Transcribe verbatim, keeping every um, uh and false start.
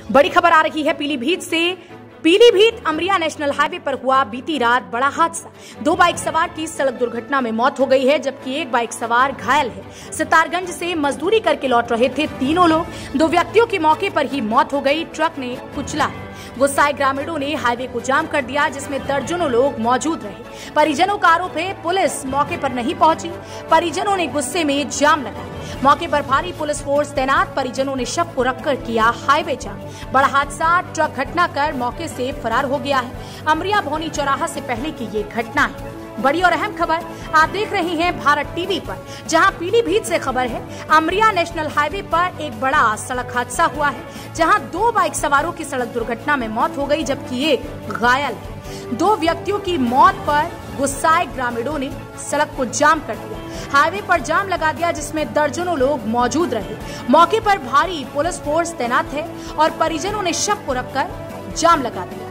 बड़ी खबर आ रही है पीलीभीत से। पीलीभीत अमरिया नेशनल हाईवे पर हुआ बीती रात बड़ा हादसा। दो बाइक सवार की सड़क दुर्घटना में मौत हो गई है, जबकि एक बाइक सवार घायल है। सितारगंज से मजदूरी करके लौट रहे थे तीनों लोग। दो व्यक्तियों की मौके पर ही मौत हो गई। ट्रक ने कुचला। गुस्साए ग्रामीणों ने हाईवे को जाम कर दिया, जिसमें दर्जनों लोग मौजूद रहे। परिजनों का आरोप है पुलिस मौके पर नहीं पहुंची। परिजनों ने गुस्से में जाम लगाया। मौके पर भारी पुलिस फोर्स तैनात। परिजनों ने शव को रखकर किया हाईवे जाम। बड़ा हादसा। ट्रक घटना कर मौके से फरार हो गया है। अमरिया भौनी चौराहा से पहले की ये घटना है। बड़ी और अहम खबर आप देख रहे हैं भारत टीवी पर, जहां पीलीभीत से खबर है। अमरिया नेशनल हाईवे पर एक बड़ा सड़क हादसा हुआ है, जहां दो बाइक सवारों की सड़क दुर्घटना में मौत हो गई, जबकि एक घायल है। दो व्यक्तियों की मौत पर गुस्साए ग्रामीणों ने सड़क को जाम कर दिया। हाईवे पर जाम लगा दिया, जिसमें दर्जनों लोग मौजूद रहे। मौके पर भारी पुलिस फोर्स तैनात है और परिजनों ने शव को रखकर जाम लगा दिया।